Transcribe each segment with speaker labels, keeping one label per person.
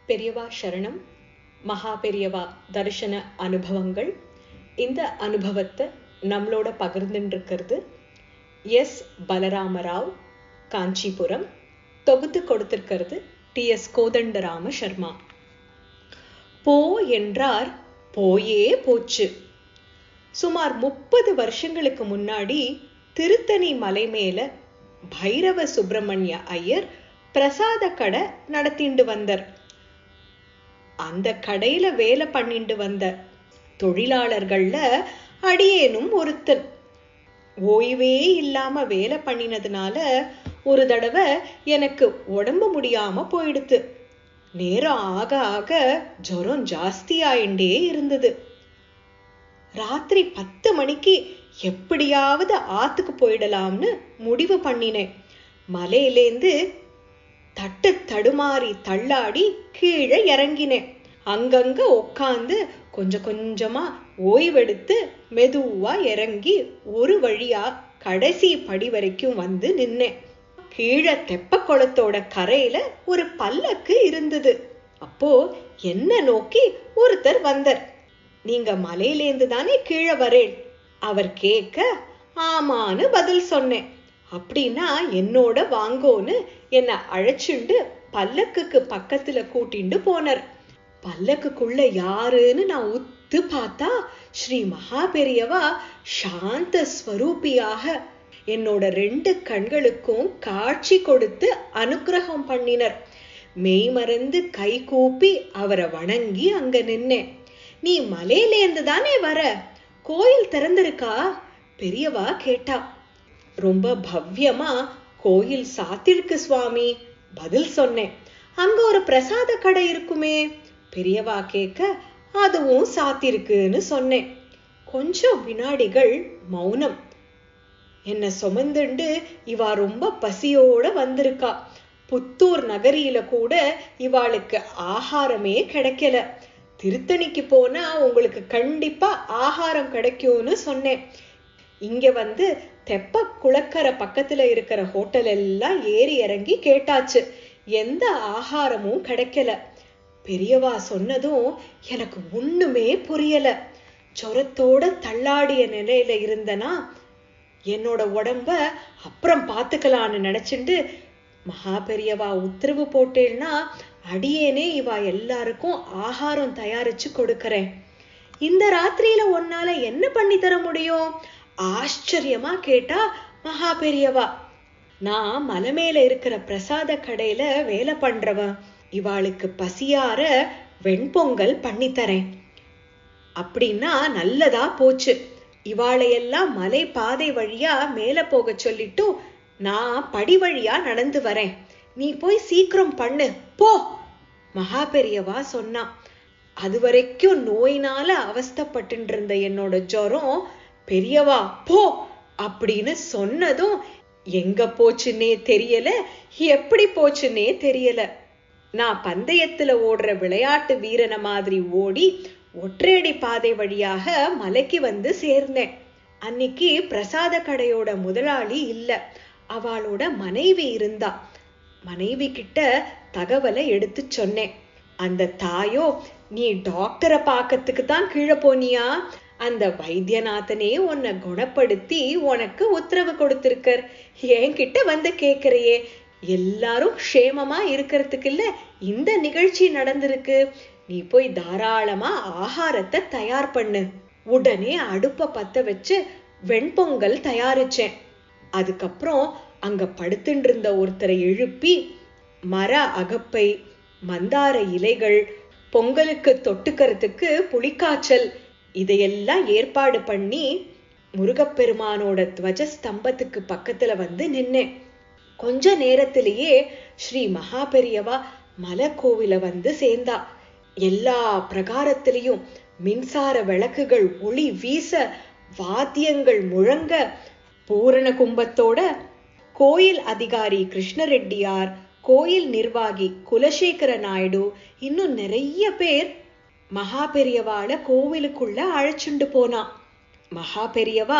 Speaker 1: பெரியவா சரணம். மகா பெரியவா தரிசன அனுபவங்கள். இந்த அனுபவத்தை நம்மளோட பகிர்ந்துருக்கிறது எஸ் பலராமராவ், காஞ்சிபுரம். தொகுத்து கொடுத்திருக்கிறது டி.எஸ். கோதண்டராம சர்மா. போ என்றார், போயே போச்சு. சுமார் 30 வருஷங்களுக்கு முன்னாடி திருத்தணி மலை மேல பைரவ சுப்பிரமணிய ஐயர் பிரசாத கடை நடத்திண்டு வந்தார். அந்த கடையில வேலை பண்ணிட்டு வந்த தொழிலாளர்கள்ல அடியேனும் ஒருத்தன். ஓய்வே இல்லாம வேலை பண்ணினதுனால ஒரு தடவை எனக்கு உடம்பு முடியாம போயிடுத்து. நேரம் ஆக ஆக ஜுரம் ஜாஸ்தி ஆயிண்டே இருந்தது. ராத்திரி 10 மணிக்கு எப்படியாவது ஆத்துக்கு போயிடலாம்னு முடிவு பண்ணினேன். மலையிலேந்து தட்டு தடுமாறி தள்ளாடி கீழே இறங்கினேன். அங்கங்க உட்காந்து கொஞ்சம் கொஞ்சமா ஓய்வெடுத்து மெதுவா இறங்கி ஒரு வழியா கடைசி படி வரைக்கும் வந்து நின்னேன். கீழே தெப்ப குளத்தோட கரையில ஒரு பல்லக்கு இருந்தது. அப்போ என்ன நோக்கி ஒருத்தர் வந்தார். நீங்க மலையிலேந்து தானே கீழே வரேன்? அவர் கேட்க ஆமான்னு பதில் சொன்னேன். அப்படின்னா என்னோட வாங்கோன்னு என்னை அழைச்சுண்டு பல்லக்குக்கு பக்கத்துல கூட்டிண்டு போனார். பல்லக்குக்குள்ள யாருன்னு நான் உத்து பார்த்தா ஸ்ரீ மகா பெரியவா சாந்த ஸ்வரூபியாக என்னோட 2 கண்களுக்கும் காட்சி கொடுத்து அனுக்கிரகம் பண்ணினர். மெய்மறந்து கை கூப்பி அவரை வணங்கி அங்க நின்னேன். நீ மலையிலேந்து தானே வர? கோயில் திறந்திருக்கா? பெரியவா கேட்டா. ரொம்ப பவ்யமா கோயில் சாத்திருக்கு சுவாமி, பதில் சொன்னேன். அங்க ஒரு பிரசாத கடை இருக்குமே? பெரியவா கேட்க அதுவும் சாத்திருக்குன்னு சொன்னேன். கொஞ்சம் வினாடிகள் மௌனம். என்ன சுமந்துண்டு இவா ரொம்ப பசியோட வந்திருக்கா. புத்தூர் நகரியில கூட இவாளுக்கு ஆகாரமே கிடைக்கல. திருத்தணிக்கு போனா உங்களுக்கு கண்டிப்பா ஆகாரம் கிடைக்கும்னு சொன்னேன். இங்க வந்து தெப்ப குளக்கரை பக்கத்துல இருக்கிற ஹோட்டல் எல்லாம் ஏறி இறங்கி கேட்டாச்சு. எந்த ஆகாரமும் கிடைக்கல. பெரியவா சொன்னதும் எனக்கு ஒண்ணுமே புரியல. சொரத்தோட தள்ளாடிய நிலையில இருந்தனா என்னோட உடம்ப அப்புறம் பாத்துக்கலான்னு நினைச்சுட்டு மகா பெரியவா உத்தரவு போட்டேன்னா அடியேனே இவா எல்லாருக்கும் ஆகாரம் தயாரிச்சு கொடுக்கறேன். இந்த ராத்திரியில உன்னால என்ன பண்ணி தர முடியும்? ஆச்சரியமா கேட்டா மகா பெரியவா. நான் மலை மேல இருக்கிற பிரசாத கடையில வேலை பண்றவன். இவாளுக்கு பசியார வெண்பொங்கல் பண்ணித்தரேன். அப்படின்னா நல்லதா போச்சு. இவாளையெல்லாம் மலை பாதை வழியா மேல போக சொல்லிட்டு நான் படி வழியா நடந்து வரேன். நீ போய் சீக்கிரம் பண்ணு போ, மகா பெரியவா சொன்னா. அது வரைக்கும் நோயினால அவஸ்தப்பட்டு இருந்த என்னோட ஜுரம் பெரியவா போ அப்படின்னு சொன்னதும் எங்க போச்சுன்னே தெரியல, எப்படி போச்சுன்னே தெரியல. நான் பந்தயத்துல ஓடுற விளையாட்டு வீரன மாதிரி ஓடி ஒற்றையடி பாதை வழியாக மலைக்கு வந்து சேர்ந்தேன். அன்னைக்கு பிரசாத கடையோட முதலாளி இல்ல, அவளோட மனைவி இருந்தா. மனைவி கிட்ட தகவலை எடுத்து சொன்னேன். அந்த தாயோ, நீ டாக்டரை பார்க்கறதுக்கு தான் கீழே போனியா? அந்த வைத்தியநாதனே உன்னை குணப்படுத்தி உனக்கு உத்தரவு கொடுத்திருக்கார். என்கிட்ட வந்து கேக்குறையே, எல்லாரும் க்ஷேமமா இருக்கிறதுக்கு இல்ல இந்த நிகழ்ச்சி நடந்திருக்கு. நீ போய் தாராளமா ஆகாரத்தை தயார் பண்ணு. உடனே அடுப்ப பத்த வச்சு வெண்பொங்கல் தயாரிச்சேன். அதுக்கப்புறம் அங்க படுத்துட்டு இருந்த ஒருத்தரை எழுப்பி மர அகப்பை, மந்தார இலைகள், பொங்கலுக்கு தொட்டுக்கிறதுக்கு புளிக்காய்ச்சல் இதையெல்லாம் ஏற்பாடு பண்ணி முருகப்பெருமானோட துவஜஸ்தம்பத்துக்கு பக்கத்துல வந்து நின்னேன். கொஞ்ச நேரத்திலேயே ஸ்ரீ மகா பெரியவா மலை கோவில வந்து சேர்ந்தா. எல்லா பிரகாரத்திலையும் மின்சார விளக்குகள் ஒளி வீச, வாத்தியங்கள் முழங்க, பூரண கும்பத்தோட கோயில் அதிகாரி கிருஷ்ணரெட்டியார், கோயில் நிர்வாகி குலசேகர நாயுடு, இன்னும் நிறைய பேர் மகா பெரியவாள கோவிலுக்குள்ள அழைச்சுண்டு போனா. மகா பெரியவா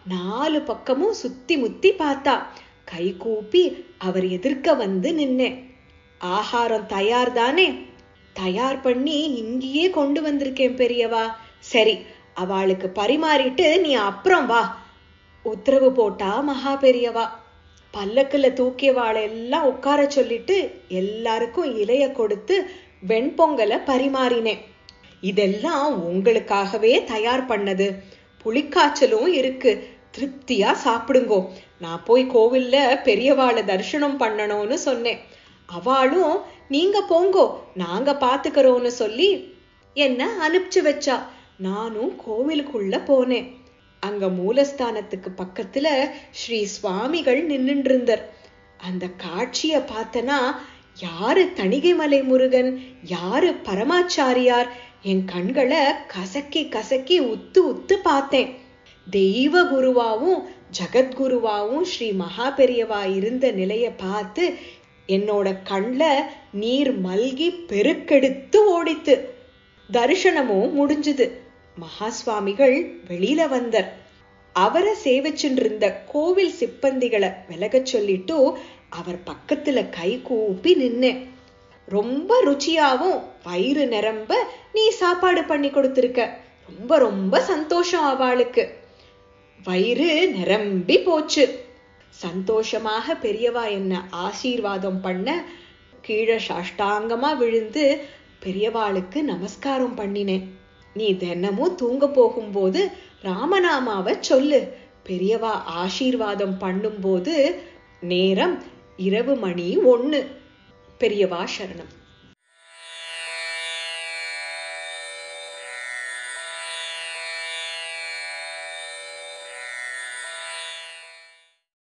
Speaker 1: 4 பக்கமும் சுத்தி முத்தி பார்த்தா. கை கூப்பி அவர் எதிர்க்க வந்து நின்னேன். ஆகாரம் தயார் தானே? தயார் பண்ணி இங்கேயே கொண்டு வந்திருக்கேன் பெரியவா. சரி, அவளுக்கு பரிமாறிட்டு நீ அப்புறம் வா, உத்தரவு போட்டா மகா பெரியவா. பல்லக்குல தூக்கியவாளை எல்லாம் உட்கார சொல்லிட்டு எல்லாருக்கும் இலைய கொடுத்து வெண்பொங்கலை பரிமாறினேன். இதெல்லாம் உங்களுக்காகவே தயார் பண்ணது. புளிக்காய்ச்சலும் இருக்கு, திருப்தியா சாப்பிடுங்கோ. நான் போய் கோவில்ல பெரியவாளை தரிசனம் பண்ணணும்னு சொன்னேன். அவளும் நீங்க போங்கோ, நாங்க பாத்துக்கிறோம்னு சொல்லி என்ன அனுப்பிச்சு வச்சா. நானும் கோவிலுக்குள்ள போனேன். அங்க மூலஸ்தானத்துக்கு பக்கத்துல ஸ்ரீ சுவாமிகள் நின்னுட்டு இருந்தார். அந்த காட்சிய பார்த்தனா, யாரு தணிகைமலை முருகன், யாரு பரமாச்சாரியார், என் கண்களை கசக்கி கசக்கி உத்து உத்து பார்த்தேன். தெய்வ குருவாவும் ஜகத்குருவாவும் ஸ்ரீ மகா பெரியவா இருந்த நிலைய பார்த்து என்னோட கண்ல நீர் மல்கி பெருக்கெடுத்து ஓடித்து. தரிசனமும் முடிஞ்சுது. மகா சுவாமிகள் வெளியில வந்தார். அவரை சேவிச்சுட்டு இருந்த கோவில் சிப்பந்திகளை விலகச் சொல்லிட்டு அவர் பக்கத்துல கை கூப்பி நின்னேன். ரொம்ப ருச்சியாவும் வயிறு நிரம்ப நீ சாப்பாடு பண்ணி கொடுத்திருக்க. ரொம்ப ரொம்ப சந்தோஷம். அவளுக்கு வயிறு நிரம்பி போச்சு. சந்தோஷமாக பெரியவா என்ன ஆசீர்வாதம் பண்ண கீழே சாஷ்டாங்கமா விழுந்து பெரியவாளுக்கு நமஸ்காரம் பண்ணினேன். நீ தினமும் தூங்க போகும்போது ராமநாமாவை சொல்லு. பெரியவா ஆசீர்வாதம் பண்ணும்போது நேரம் இரவு மணி 1. பெரியவா சரணம்.